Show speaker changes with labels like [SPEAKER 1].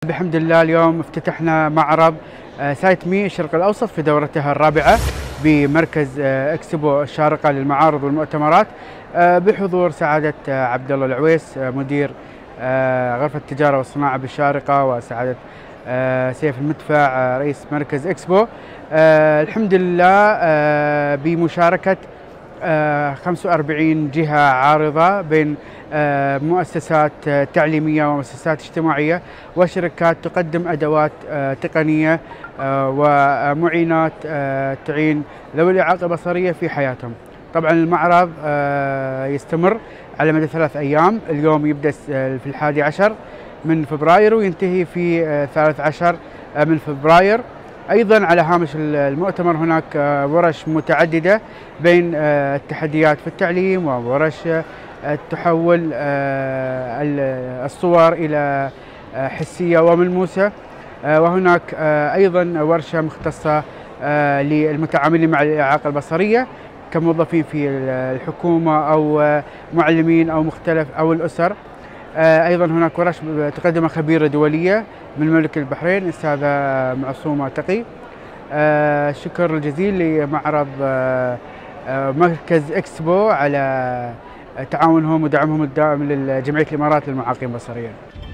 [SPEAKER 1] بحمد الله اليوم افتتحنا معرض سايت مي الشرق الأوسط في دورتها الرابعة بمركز اكسبو الشارقة للمعارض والمؤتمرات بحضور سعادة عبد الله العويس مدير غرفة التجارة والصناعة بالشارقة، وسعادة سيف المدفع رئيس مركز اكسبو. الحمد لله بمشاركة 45 جهة عارضة بين مؤسسات تعليمية ومؤسسات اجتماعية وشركات تقدم أدوات تقنية ومعينات تعين ذوي الإعاقة البصرية في حياتهم. طبعا المعرض يستمر على مدى 3 أيام، اليوم يبدأ في 11 من فبراير وينتهي في 13 من فبراير. أيضا على هامش المؤتمر هناك ورش متعددة بين التحديات في التعليم وورش تحول الصور إلى حسية وملموسة، وهناك أيضا ورشة مختصة للمتعاملين مع الإعاقة البصرية كموظفين في الحكومة أو معلمين أو مختلف أو الأسر. أيضا هناك ورش تقدمها خبيرة دولية من مملكة البحرين الأستاذة معصومة تقي. الشكر الجزيل لمعرض مركز اكسبو على تعاونهم ودعمهم الدائم لجمعية الإمارات للمعاقين البصريين.